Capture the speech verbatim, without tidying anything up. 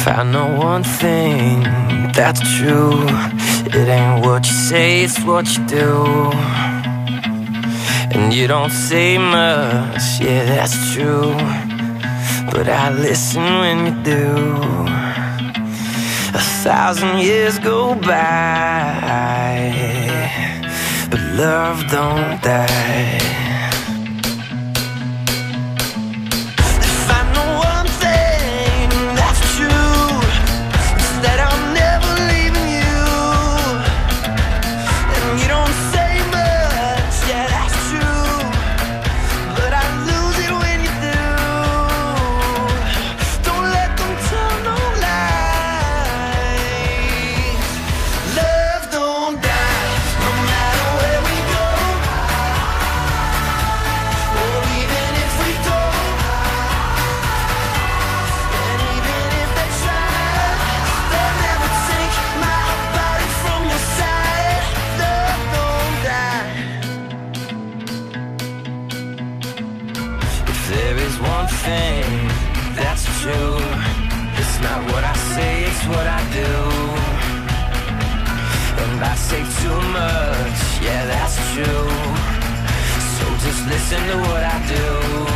I know one thing that's true, it ain't what you say, it's what you do. And you don't say much, yeah, that's true, but I listen when you do. A thousand years go by, but love don't die. There is one thing that's true, it's not what I say, it's what I do. And I say too much, yeah, that's true, so just listen to what I do.